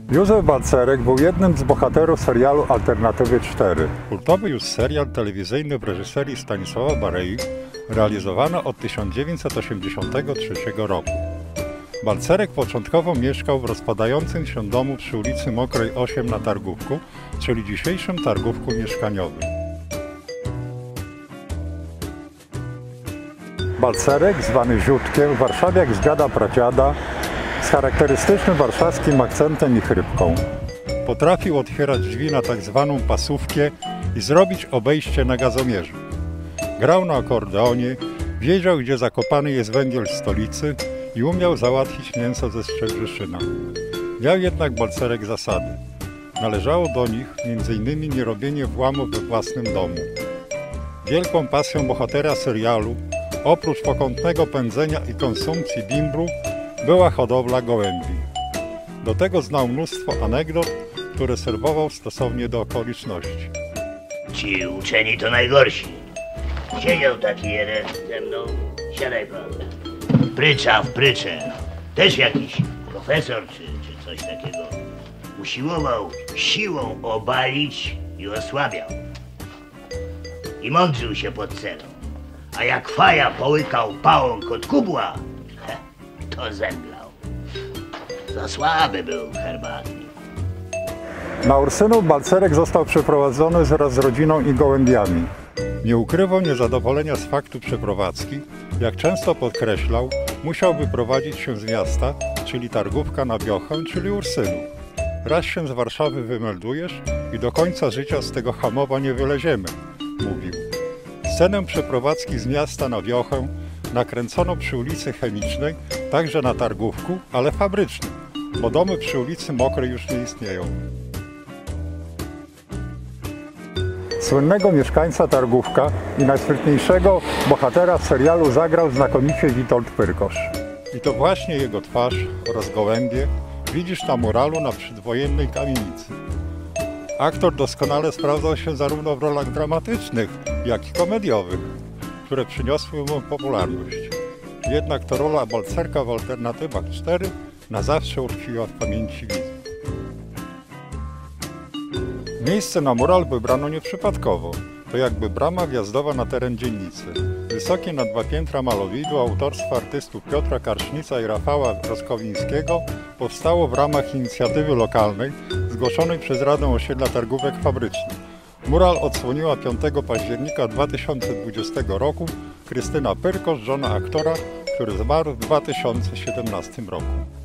Józef Balcerek był jednym z bohaterów serialu Alternatywy 4. Kultowy już serial telewizyjny w reżyserii Stanisława Barei realizowano od 1983 roku. Balcerek początkowo mieszkał w rozpadającym się domu przy ulicy Mokrej 8 na Targówku, czyli dzisiejszym Targówku mieszkaniowym. Balcerek, zwany Ziutkiem, w Warszawie jak z dziada pradziada, z charakterystycznym warszawskim akcentem i chrypką. Potrafił otwierać drzwi na tak zwaną pasówkę i zrobić obejście na gazomierzu. Grał na akordeonie, wiedział, gdzie zakopany jest węgiel w stolicy i umiał załatwić mięso ze Szczebrzeszyna. Miał jednak Balcerek zasady. Należało do nich m.in. nierobienie włamów we własnym domu. Wielką pasją bohatera serialu, oprócz pokątnego pędzenia i konsumpcji bimbru, była hodowla gołębi. Do tego znał mnóstwo anegdot, które serwował stosownie do okoliczności. Ci uczeni to najgorsi. Siedział taki jeden ze mną, siadaj pan, prycza w pryczę. Też jakiś profesor czy coś takiego. Usiłował siłą obalić i osłabiał. I mądrzył się pod ceną. A jak faja połykał pałą kod kubła, to zemdlał. Za słaby był herbatnik. Na Ursynów Balcerek został przeprowadzony wraz z rodziną i gołębiami. Nie ukrywał niezadowolenia z faktu przeprowadzki. Jak często podkreślał, musiał wyprowadzić się z miasta, czyli Targówka na wiochę, czyli Ursynów. Raz się z Warszawy wymeldujesz i do końca życia z tego Hamowa nie wyleziemy, mówił. Scenę przeprowadzki z miasta na wiochę nakręcono przy ulicy Chemicznej, także na Targówku, ale fabrycznym, bo domy przy ulicy Mokrej już nie istnieją. Słynnego mieszkańca Targówka i najsprytniejszego bohatera w serialu zagrał znakomicie Witold Pyrkosz. I to właśnie jego twarz oraz gołębie widzisz na muralu na przedwojennej kamienicy. Aktor doskonale sprawdzał się zarówno w rolach dramatycznych, jak i komediowych, które przyniosły mu popularność. Jednak to rola Balcerka w Alternatywach 4 na zawsze utkwiła w pamięci widzów. Miejsce na mural wybrano nieprzypadkowo. To jakby brama wjazdowa na teren dzielnicy. Wysokie na 2 piętra malowidło autorstwa artystów Piotra Karsznica i Rafała Roskowińskiego powstało w ramach inicjatywy lokalnej zgłoszonej przez Radę Osiedla Targówek Fabrycznych. Mural odsłoniła 5 października 2020 roku Krystyna Pyrkosz, żona aktora, który zmarł w 2017 roku.